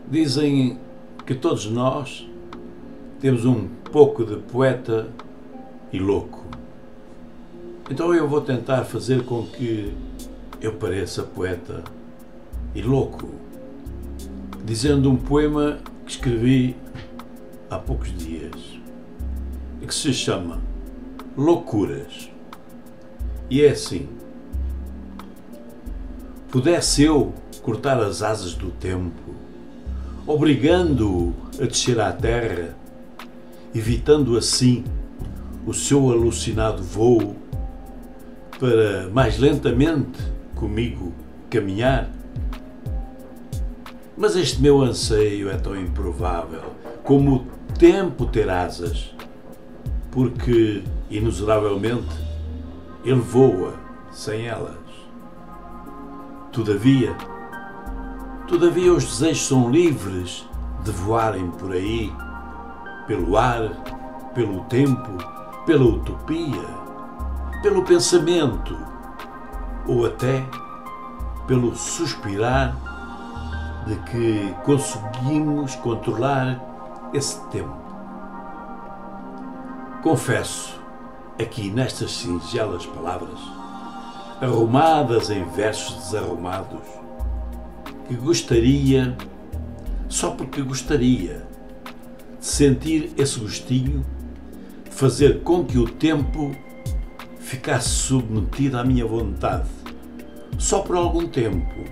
Dizem que todos nós temos um pouco de poeta e louco. Então eu vou tentar fazer com que eu pareça poeta e louco, dizendo um poema que escrevi há poucos dias e que se chama Loucuras. E é assim: pudesse eu cortar as asas do tempo, obrigando-o a descer à terra, evitando assim o seu alucinado voo, para mais lentamente comigo caminhar. Mas este meu anseio é tão improvável como o tempo ter asas, porque, inexoravelmente, ele voa sem elas. Todavia, os desejos são livres de voarem por aí, pelo ar, pelo tempo, pela utopia, pelo pensamento ou até pelo suspirar de que conseguimos controlar esse tempo. Confesso, aqui nestas singelas palavras, arrumadas em versos desarrumados, que gostaria, só porque gostaria, de sentir esse gostinho, de fazer com que o tempo ficasse submetido à minha vontade, só por algum tempo.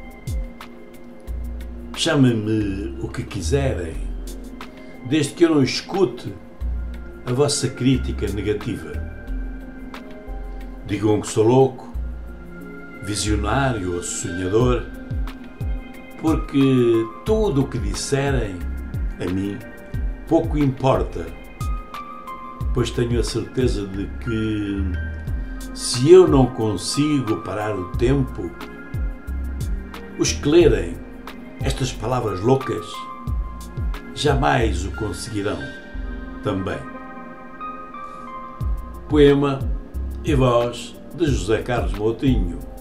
Chamem-me o que quiserem, desde que eu não escute a vossa crítica negativa. Digam que sou louco, visionário ou sonhador, porque tudo o que disserem a mim pouco importa, pois tenho a certeza de que, se eu não consigo parar o tempo, os que lerem estas palavras loucas jamais o conseguirão também. Poema e voz de José Carlos Moutinho.